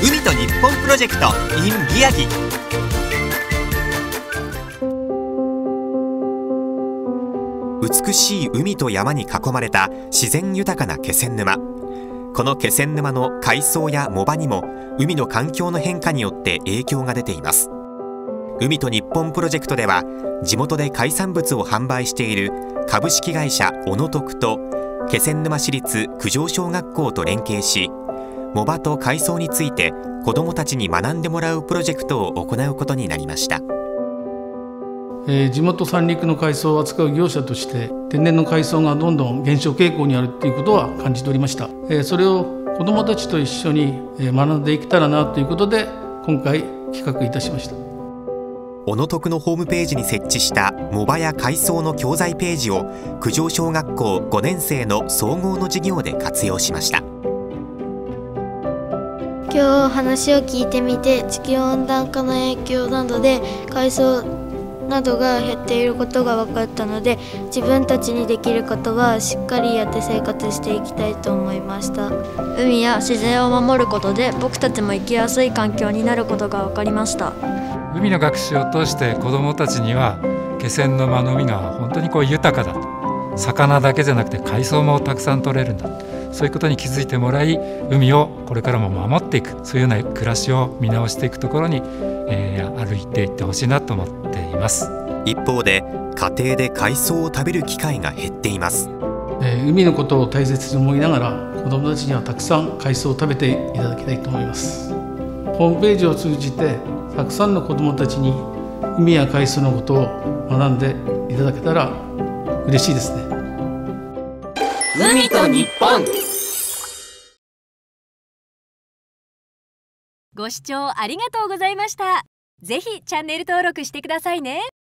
海と日本プロジェクト in 宮城。美しい海と山に囲まれた自然豊かな気仙沼。この気仙沼の海藻や藻場にも海の環境の変化によって影響が出ています。海と日本プロジェクトでは、地元で海産物を販売している株式会社小野徳と気仙沼市立九条小学校と連携し、藻場と海藻について子どもたちに学んでもらうプロジェクトを行うことになりました。 地元三陸の海藻を扱う業者として天然の海藻がどんどん減少傾向にあるということは感じておりました。それを子どもたちと一緒に学んでいけたらなということで今回企画いたしました。 小野徳のホームページに設置した藻場や海藻の教材ページを九条小学校5年生の総合の授業で活用しました。 今日話を聞いてみて、地球温暖化の影響などで海藻などが減っていることが分かったので、自分たちにできることはしっかりやって生活していきたいと思いました。 海や自然を守ることで僕たちも生きやすい環境になることが分かりました。 海の学習を通して子どもたちには気仙沼の海が本当に豊かだと、魚だけじゃなくて海藻もたくさん取れるんだ、そういうことに気づいてもらい、海をこれからも守っていく、そういうような暮らしを見直していくところに、歩いていってほしいなと思っています。 一方で家庭で海藻を食べる機会が減っています。 海のことを大切に思いながら子どもたちにはたくさん海藻を食べていただきたいと思います。ホームページを通じてたくさんの子どもたちに海や海藻のことを学んでいただけたら嬉しいですね。 海と日本。 ご視聴ありがとうございました。ぜひチャンネル登録してくださいね。